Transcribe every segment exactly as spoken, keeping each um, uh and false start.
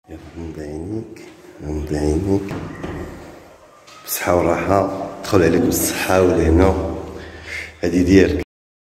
يلا غمض عينيك غمض عينيك بالصحة والراحة. دخل عليك بالصحة والهنا. هادي ديالك.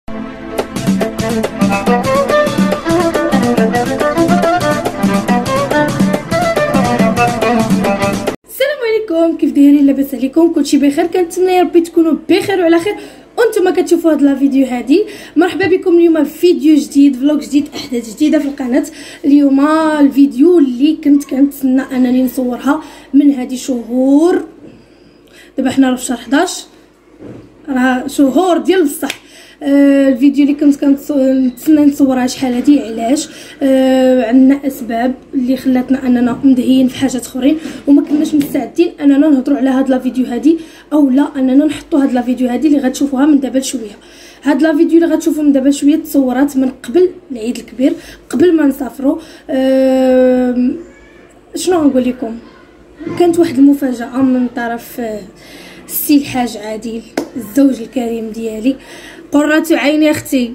السلام عليكم، كيف دايرين؟ لاباس عليكم؟ كلشي بخير؟ كنتمنى يا ربي تكونوا بخير وعلى خير وانتم كتشوفوا هاد لا فيديو هادي. مرحبا بكم اليوم في فيديو جديد، فلوق جديد، احداث جديده في القناه. اليوم الفيديو اللي كنت كنتسنى انني نصورها من هادي شهور. دابا حنا راه في شهر حداش، راه شهور ديال بصح. آه الفيديو اللي كنت كنتسنى نصورها شحال هادي. علاش؟ آه عندنا اسباب اللي خلاتنا اننا مدهيين في حاجات اخرين وما كناش مستعدين اننا نهضروا على هاد لا فيديو هادي، او لا اننا نحطوا هاد لا فيديو هادي اللي غتشوفوها من دابا لشويه. هاد لا فيديو اللي غتشوفوا من دابا لشويه تصورات من قبل العيد الكبير، قبل ما نسافروا. آه شنو نقول لكم، كانت واحد المفاجاه من طرف السي الحاج عادل، الزوج الكريم ديالي، قرة عيني اختي.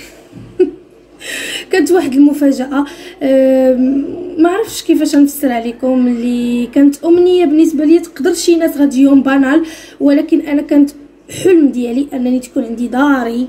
كانت واحد المفاجاه، ما عرفتش كيفاش نفسرها لكم، اللي كانت امنيه بالنسبه لي. تقدر شي ناس غادي يوم بانال، ولكن انا كانت حلم ديالي انني تكون عندي داري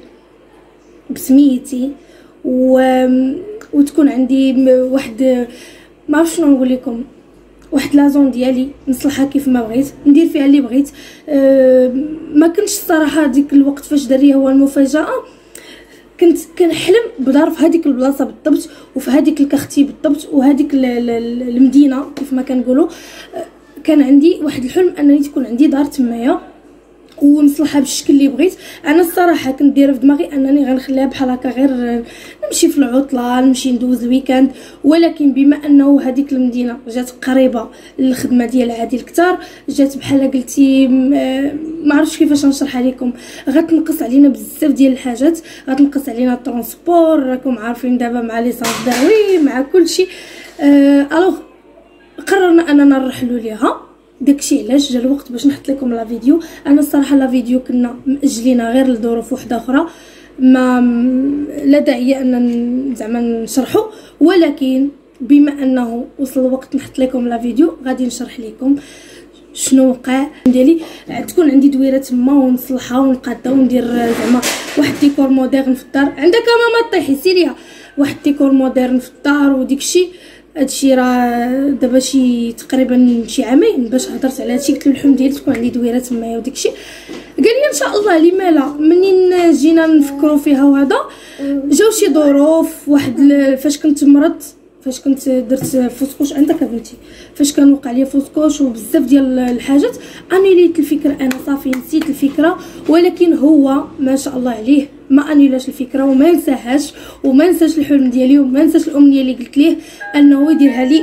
بسميتي و... وتكون عندي واحد، ما عرفتش شنو نقول لكم، واحد لازون ديالي نصلحها كيف ما بغيت، ندير فيها اللي بغيت. أه ما كنتش الصراحه ديك الوقت فاش داري هو المفاجاه، كنت كنحلم بدار في هذيك البلاصه بالضبط، وفي هذيك الكارتي بالضبط، وهذيك المدينه كيف ما كنقولوا. أه كان عندي واحد الحلم انني تكون عندي دار تمايا ونصلحها بالشكل اللي بغيت. انا الصراحه كنت دايره في دماغي انني غنخليها بحال هكا، غير نمشي في العطله، نمشي ندوز الويكاند. ولكن بما انه هذيك المدينه جات قريبه للخدمه ديال عادل كتار، جات بحال قلتي ما عرفتش كيفاش نشرحها لكم، غتنقص علينا بزاف ديال الحاجات، غتنقص علينا الترونسبور، راكم عارفين دابا مع ليسانس داوي مع كلشي. أه الوغ قررنا اننا نرحلوا ليها. داكشي علاش جا الوقت باش نحط لكم لا فيديو. انا الصراحه لا فيديو كنا ماجلينها غير لظروف وحده اخرى، ما لا داعي ان زعما نشرحوا، ولكن بما انه وصل الوقت نحط لكم لا فيديو غادي نشرح لكم شنو وقع ديالي. تكون عندي دويره تما ونصلحها ونقادها وندير زعما واحد ديكور مودرن في الدار. عندك ماما طيحي سيريا واحد ديكور مودرن في الدار وديكشي. هادشي راه دابا شي تقريبا شي عامين باش هضرت على هادشي، قلت له الحلم ديالي تكون عندي دويره تمايا وداكشي. قال لي ان شاء الله لما لا. منين جينا نفكروا فيها وهذا جاو شي ظروف، واحد فاش كنت مرضت، فاش كنت درت فسكوش عندك بنتي، فاش كان وقع لي فسكوش وبزاف ديال الحاجات، انيليت الفكره. انا صافي نسيت الفكره، ولكن هو ما شاء الله عليه ما انيلاش الفكره وما نساهاش وما نساش الحلم ديالي وما نساش الامنيه اللي قلت ليه انه يديرها لي.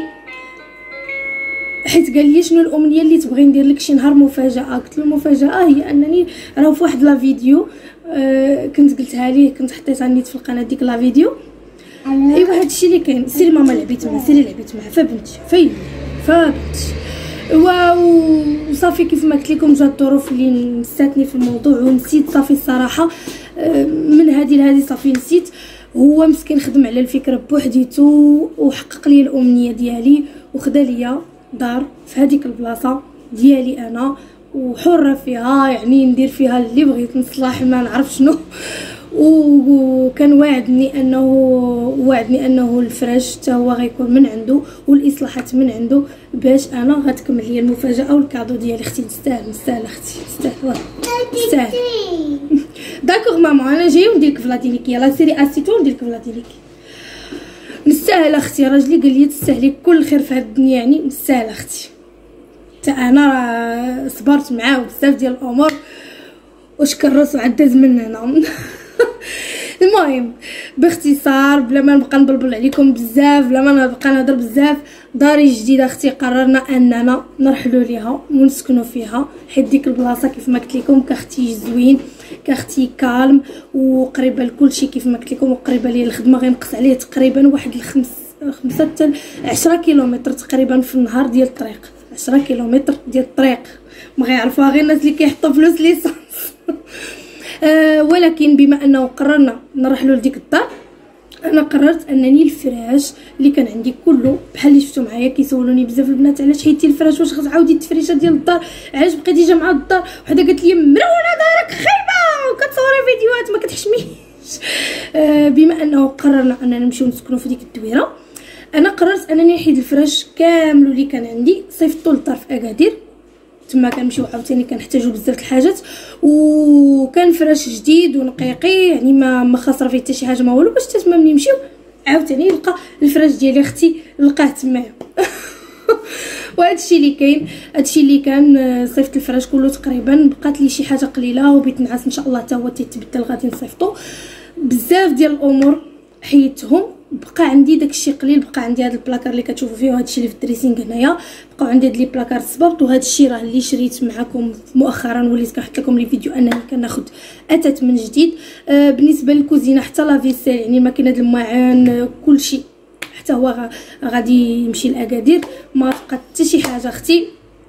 حيت قال لي شنو الامنيه اللي تبغي ندير لك شي نهار مفاجاه. قلت له المفاجاه هي انني راه في واحد لا فيديو آه كنت قلتها ليه، كنت حطيتها نيت في القناه ديك لا فيديو. ايوا هادشي اللي كاين. سيري ماما لعبي تما، سيري لعبي تما فبنتي في فبنتي. واو صافي كيف ما قلت لكم جات الظروف اللي نساتني في الموضوع ونسيت صافي الصراحه. من هذه لهذه صافي نسيت. هو مسكين خدم على الفكره بوحديتو وحقق لي الامنيه ديالي وخدا ليا دار في هذيك البلاصه ديالي انا، وحره فيها، يعني ندير فيها اللي بغيت، نصلح ما نعرف شنو. وكان واعدني انه واعدني انه الفراش حتى هو غيكون من عنده والاصلاحات من عنده، باش انا غتكمل لي المفاجاه والكادو ديالي. اختي نستاهل نستاهل اختي نستاهل نستاهل. داكوغ ماما انا جاي وندير لك فلادينيك. يلا سيري اسيتو وندير لك فلادينيك. نستاهل اختي، راجلي قال لي تستاهلي كل خير في هاد الدنيا، يعني نستاهل اختي. حتى انا صبرت معاه بزاف ديال الامور وشكر راسو عداز من هنا. المهم باختصار بلا ما نبقى نبلبل عليكم بزاف، بلا ما نبقى نهضر بزاف، داري جديده اختي قررنا اننا نرحلوا ليها ونسكنوا فيها. حيت ديك البلاصه كيف ما قلت لكم كاختي زوين، كاختي كالم وقريبه لكلشي كيف ما قلت لكم، وقريبه ليا الخدمه. غينقص عليه تقريبا واحد الخمس خمسة حتى عشرة كيلومتر تقريبا في النهار ديال الطريق. عشرة كيلومتر ديال الطريق ما غيعرفوها غير الناس اللي كيحطوا فلوس ليسانس. أه ولكن بما انه قررنا نرحلوا لديك الدار، انا قررت انني الفراش اللي كان عندي كله بحال اللي شفتوا معايا كيسولوني بزاف البنات علاش حيدتي الفراش، واش خص التفريشه ديال الدار، علاش بقيتي جامعه الدار. وحده قالت لي مرونه دارك خايبه وكتصوري فيديوهات ما كتحشميش. آه بما انه قررنا اننا نمشيو نسكنوا في ديك الدويره، انا قررت انني نحيد الفراش كامل اللي كان عندي، صيفطو للدار في اكادير، تما كنمشيو عاوتاني كنحتاجو بزاف الحاجات، وكان فراش جديد ونقيقي يعني ما ما خاسره فيه حتى شي حاجه ما والو، باش حتى تما ملي نمشيو عاوتاني نلقى الفراش ديالي اختي لقاه تمايا. وهذا الشيء اللي كاين، هذا الشيء اللي كان صيفط الفراش كله تقريبا، بقات لي شي حاجه قليله وبيت نعاس ان شاء الله حتى هو تيتبدل غادي نصيفطو. بزاف ديال الامور حيدتهم، بقى عندي داكشي قليل، بقى عندي هذا البلاكار اللي كتشوفوا فيه وهذا الشيء اللي في الدريسينغ هنايا، بقاو عندي هاد لي بلاكار صبابط، وهذا الشيء راه اللي شريت معكم مؤخرا وليت كنحط لكم لي فيديو انني كناخذ اثاث من جديد. آه بالنسبه للكوزينه حتى لافيسيل يعني ماكينه الماعن آه كل شيء حتى هو غادي يمشي لاكادير، ما بقات حتى شي حاجه اختي.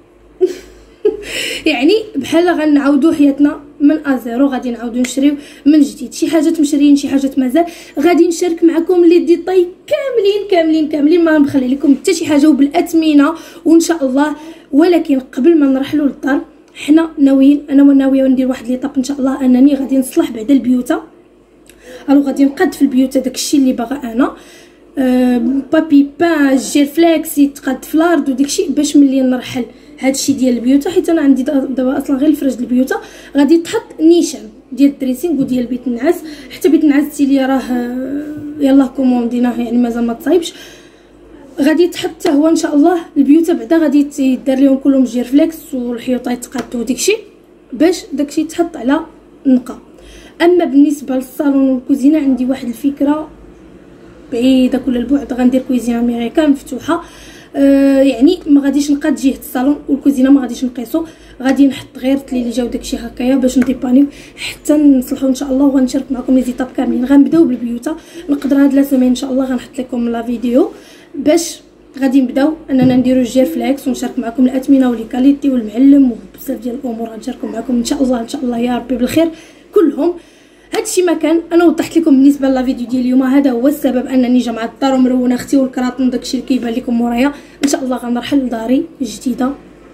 يعني بحال غنعاودوا حياتنا من ازيرو، غادي نعاودوا نشريو من جديد، شي حاجات مشريين شي حاجات مازال، غادي نشارك معكم لي ديطاي كاملين كاملين كاملين، ما نخلي لكم حتى شي حاجه، وبالاثمنه وان شاء الله. ولكن قبل ما نرحلوا للدار حنا ناويين، انا وناويه ندير واحد ليطاب ان شاء الله انني غادي نصلح بعدا البيوته، الو غادي نقاد في البيوته داكشي اللي باغا انا، أه بابي بان جير فليكس يتقاد في الارض وداكشي، باش ملي نرحل هادشي ديال البيوته، حيت انا عندي دابا اصلا غير الفرش ديال البيوته غادي تحط نيشان ديال الدريسينغ وديال بيت النعاس، حتى بيت النعاس تيلي راه يلاه كومونديناه يعني مازال ما تصايبش، غادي تحط حتى هو ان شاء الله. البيوته بعدا غادي يدار لهم كلهم جير فليكس والحيوطه يتقادوا وداكشي باش داكشي يتحط على نقا. اما بالنسبه للصالون والكوزينه عندي واحد الفكره بعيده كل البعد، غندير كوزينه امريكان مفتوحه، آه يعني ما غاديش نقاد جهه الصالون والكوزينه ما غاديش نقيسو، غادي نحط غير التلي اللي جاو داكشي هكايا باش نديبانيو حتى نصلحوا ان شاء الله، وغنشارك معكم لي زيتاب كاملين. غنبداو بالبيوته، نقدر هاد لا سيمين ان شاء الله غنحط لكم لا فيديو باش غادي نبداو اننا نديرو الجير فليكس ونشارك معكم الاثمنه ولي كاليتي والمعلم وبزاف ديال الامور غنشاركو معكم ان شاء الله ان شاء الله يا ربي بالخير كلهم. هادشي ما كان انا وضحت لكم بالنسبه لا فيديو ديال اليوم، هذا هو السبب انني جا مع الدار ومرونه اختي والكراطن داكشي اللي كيبان لكم مورايا. ان شاء الله غنرحل لداري الجديده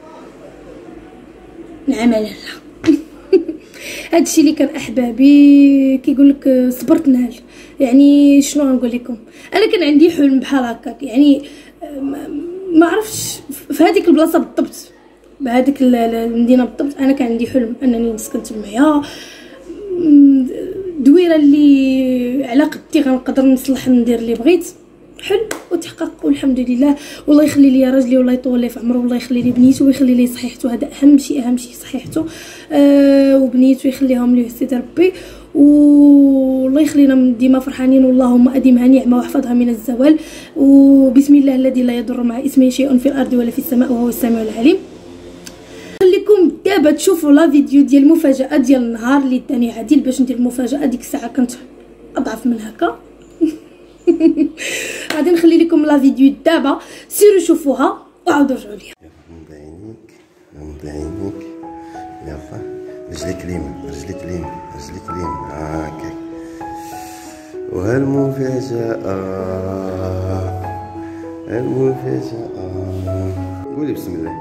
نعمل لها. هادشي اللي كان احبابي كيقول لك صبرت نال، يعني شنو غنقول لكم، انا كان عندي حلم بحال هكاك، يعني ما عرفتش في هذيك البلاصه بالضبط بهذيك المدينه بالضبط، انا كان عندي حلم انني نسكن تمايا، دويره اللي على قدي غنقدر نصلح ندير اللي بغيت، حلم وتحقق والحمد لله. والله يخلي لي راجلي والله يطول لي في عمره، والله يخلي لي بنيته ويخلي لي صحيحته، هذا اهم شيء اهم شيء صحيحته آه وبنيته يخليهم ليه سيدي ربي، والله يخلينا ديما فرحانين، واللهم اديمها نعمه واحفظها من الزوال، وبسم الله الذي لا يضر مع اسمه شيء في الارض ولا في السماء وهو السميع العليم. خليكم دابا تشوفوا لا فيديو ديال المفاجاه ديال النهار اللي داني عادل باش ندير المفاجاه، ديك الساعه كنت اضعف من هكا. غادي نخلي لكم لا فيديو دابا، سيروا شوفوها وعاودوا رجعوا ليا. غمض عينيك غمض عينيك، يلا رجليك اليمين رجليك اليمين رجليك اليمين هاكا. وها المفاجأة المفاجأة قولي بسم الله.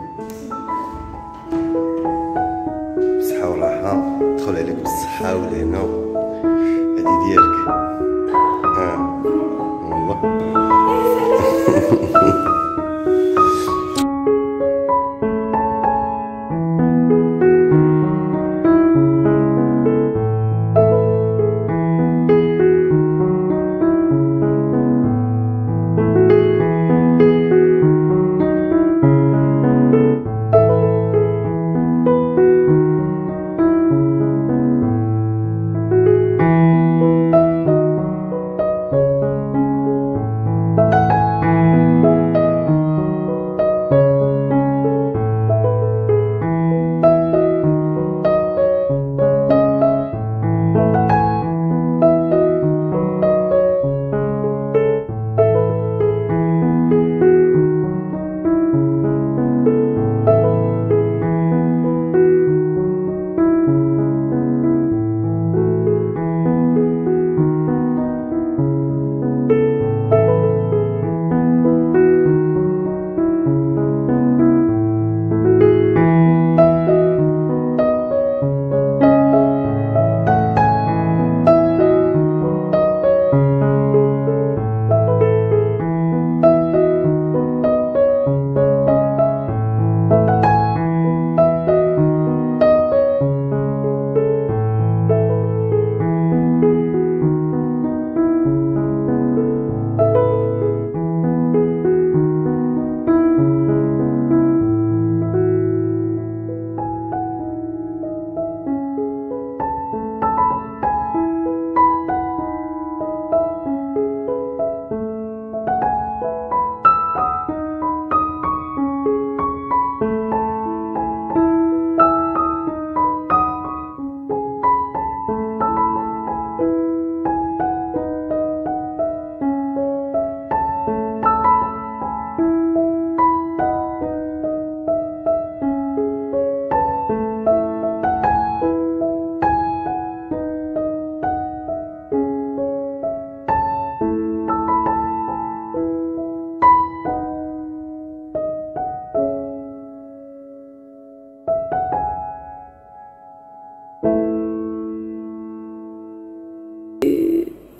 بالصحة والراحة، تدخل عليك بالصحة والهنا، هادي ديالك ها والله.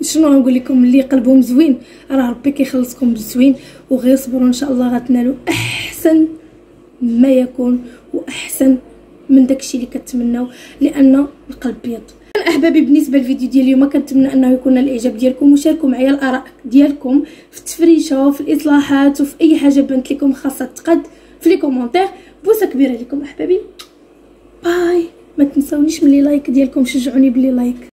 شنو غنقول لكم، اللي قلبهم زوين راه ربي كيخلصكم بالزوين، وغير صبروا ان شاء الله غتنالوا احسن ما يكون واحسن من داكشي اللي كتمناو، لان القلب بيض. احبابي بالنسبه للفيديو ديال اليوم كنتمنى انه يكون الاعجاب ديالكم، وشاركوا معايا الاراء ديالكم في التفريشه وفي الاصلاحات وفي اي حاجه بانت لكم خاصه تقد في لي كومونتير. بوسه كبيره لكم احبابي، باي. ما تنساونيش من لي لايك ديالكم، شجعوني بلي لايك.